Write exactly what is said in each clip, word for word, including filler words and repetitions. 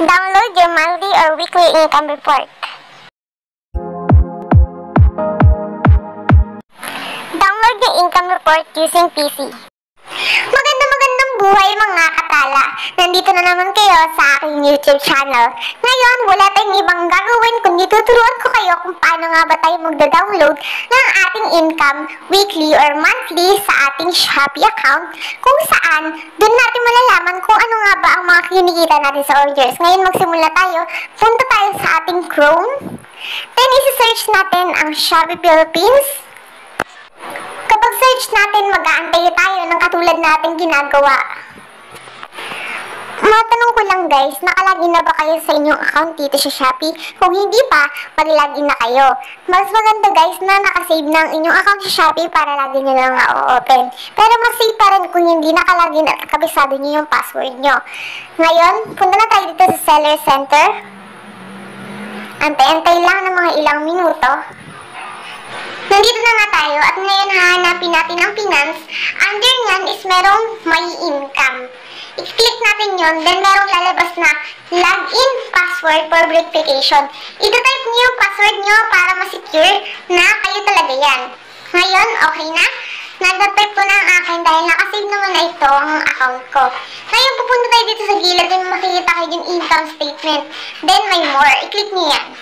Download your monthly or weekly income report. Download your income report using P C. Maganda magandang buhay mga katala. Nandito na naman kayo sa aking YouTube channel. Ngayon, wala tayong ibang gagawin kundi tuturuan ko kayo kung paano nga ba tayo magda-download ng ating income weekly or monthly sa ating Shopee account, kung saan doon natin malalaman kung ano nga ba ang mga kinikita natin sa orders. Ngayon, magsimula tayo. Punta tayo sa ating Chrome. Then, isi-search natin ang Shopee Philippines. Kapag search natin, mag-aantay tayo ng katulad natin ginagawa. Matanong ko lang guys, nakalagin na ba kayo sa inyong account dito sa Shopee? Kung hindi pa, mag-login na kayo. Mas maganda guys na nakasave na ang inyong account sa Shopee para lagi nyo lang na-open. Pero mas safe pa rin kung hindi nakalagin at kabisado nyo yung password nyo. Ngayon, punta na tayo dito sa Seller Center. Antay-antay lang ng mga ilang minuto. Nandito na nga tayo at ngayon hahanapin natin ang finance. Under nyan is merong my income. I-click natin yon, then merong lalabas na login password for verification. Ito-type niyo yung password nyo para ma-secure na kayo talaga yan. Ngayon, okay na? Nag-type ko na ang akin dahil nakasave naman na ito ang account ko. Ngayon, pupunta tayo dito sa gilid and makikita kayo yung income statement. Then, may more. I-click niyo yan.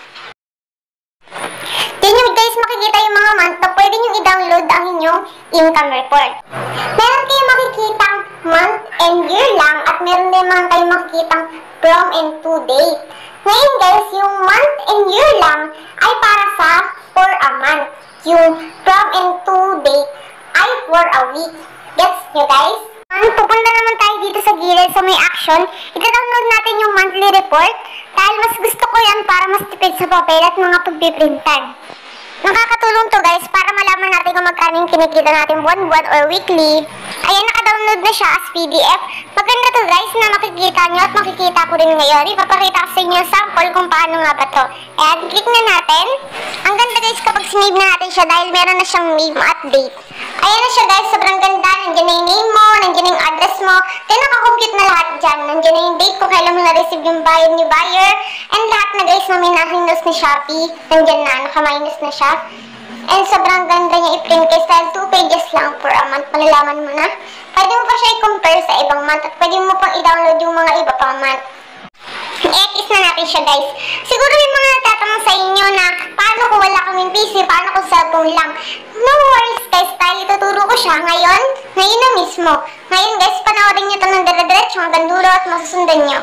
Then yun guys, makikita yung mga month na pwede nyo i-download ang inyong income report. Meron kayo makikitang month and year lang at meron din mga kayo makikitang from and to date. Ngayon guys, yung month and year lang ay para sa for a month. Yung from and to date ay for a week. Gets nyo guys? Pupunta naman tayo dito sa gilid sa may action. Ita-download natin yung monthly report dahil mas gusto ko yan para mas tipid sa papel at mga pagpiprintan. Nakakatulong to guys para malaman natin kung magkano yung kinikita natin buwan-buwan or weekly. Ayan, naka-download na siya as P D F. Maganda to guys na makikita nyo at makikita ko rin ngayon. Ipapakita ko sa inyo yung sample kung paano nga ba to. Ayan, click na natin. Ang ganda guys kapag sinave na natin siya dahil meron na siyang name at date. Ayan na siya guys, sobrang ganda. Nandiyan na yung name mo, nandiyan na yung address mo. Then nakakompute na lahat dyan. Nandiyan na yung date kung kailan mo na-receive yung bayad ni buyer. And lahat na guys na may nahindos ni Shopee. Nandiyan na, naka-minus na siya. And sobrang ganda niya i-print guys dahil two pages lang per a month. Malalaman mo na. Pwede mo pa siya i-compare sa ibang month at pwede mo pang i-download yung mga iba pang month. I-edit na natin siya guys. Siguro yung mga natatanong sa inyo na paano kung wala kaming P C, paano kung cellphone lang. No worries guys, dahil ituturo ko siya ngayon, ngayon na mismo. Ngayon guys, panoorin nyo ito ng dire-diretso hanggang dulo at masusundan nyo.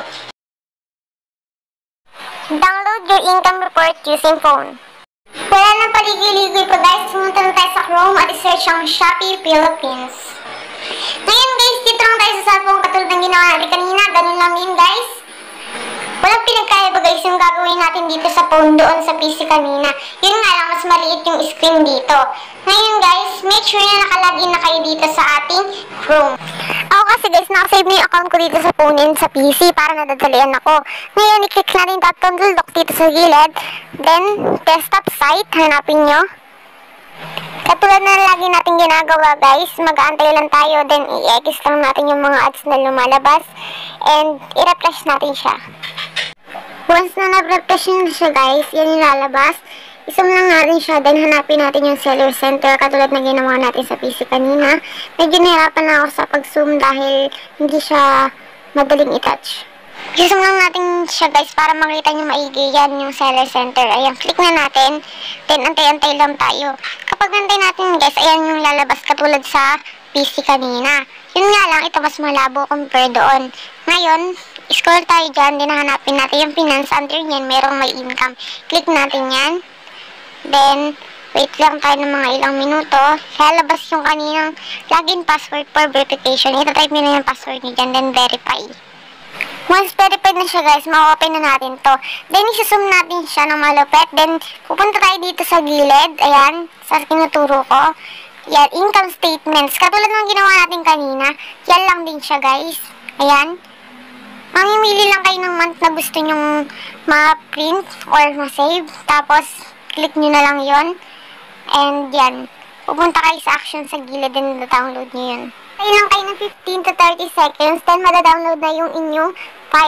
Download your income report using phone. Wala nang paligid-ligid pa guys, sumunta na tayo sa Chrome at i-search ang Shopee Philippines. Ngayon guys, dito lang tayo sa cellphone katulad ng ginawa natin kanina, ganun lang din guys. Walang pinagkaiba guys yung gagawin natin dito sa phone doon sa P C kanina. Yun nga lang, mas maliit yung screen dito. Ngayon guys, make sure na nakalagin na kayo dito sa ating Chrome. Ako kasi guys, nakasave na yung account ko dito sa phone and sa P C para nadadalian ako. Ngayon, i-click natin yung toggle lock dito sa gilid. Then, desktop site, hanapin nyo. Katulad na lagi natin ginagawa guys, mag-aantay lang tayo. Then, i-edit lang natin yung mga ads na lumalabas. And, i-refresh natin siya. Once na na-refresh na siya guys, yan yung lalabas. Isum lang natin siya, then hanapin natin yung seller center katulad na ginawa natin sa P C kanina. Medyo nahirapan na ako sa pag-zoom dahil hindi siya madaling i-touch. Isum lang natin siya guys para makita nyo maigi yan yung seller center. Ayan, click na natin, then antay-antay lang tayo. Kapag antay natin guys, ayan yung lalabas katulad sa P C kanina. Yun nga lang, ito mas malabo compare doon. Ngayon, scroll tayo dyan, din hanapin natin yung finance. Under yan, merong may income. Click natin yan. Then, wait lang tayo ng mga ilang minuto. Lalabas yung kaninang login password for verification. Ito-type nyo na yung password nyo dyan, then verify. Once verified na siya guys, ma-open na natin to. Then, isusum natin siya ng malupit. Then, pupunta tayo dito sa gilid. Ayan, sa tinuturo ko. Yan, income statements. Katulad ng ginawa natin kanina, yan lang din siya guys. Ayan. Mamimili lang kayo ng month na gusto nyong ma-print or ma-save. Tapos, click nyo na lang yon. And yan, pupunta kayo sa action sa gilid and download nyo yun. Tayo lang kayo ng fifteen to thirty seconds, then madadownload na yung inyong file.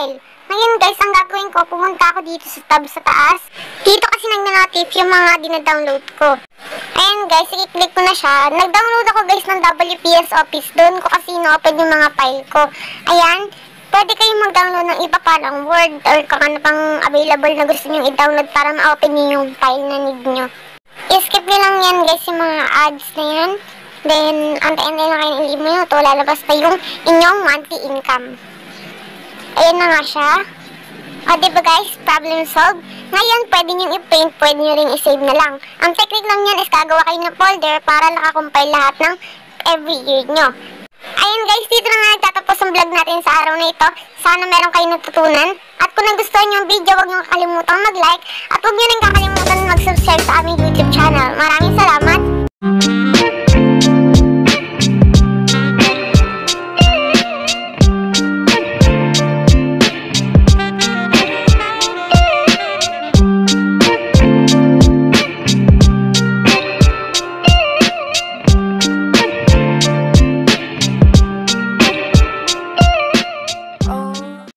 Ngayon guys, ang gagawin ko, pumunta ako dito sa tab sa taas. Dito kasi nag-notif yung mga dinadownload ko. Ayan guys, i-click ko na siya. Nag-download ako guys ng W P S Office. Doon ko kasi ino-open yung mga file ko. Ayan, pwede kayong mag-download ng iba parang Word or kung ano pang available na gusto nyo i-download para ma-open nyo yung file na need nyo. I-skip nyo lang yan guys, yung mga ads na yan. Then, antayin-antayin lang kayo ng ilimo nyo. Ito, lalabas pa yung inyong monthly income. Ayan na nga siya. O, diba guys, problem solved. Ngayon, pwede nyo i-print, pwede nyo rin i-save na lang. Ang technique lang yan is gagawa kayo ng folder para nakakompile lahat ng every year nyo. Ayun guys, dito na nga nagtatapos ang vlog natin sa araw na ito. Sana meron kayo natutunan. At kung nagustuhan nyo yung video, huwag nyo kakalimutang mag-like. At huwag nyo rin kakalimutan mag-subscribe sa aming YouTube channel. Maraming salamat!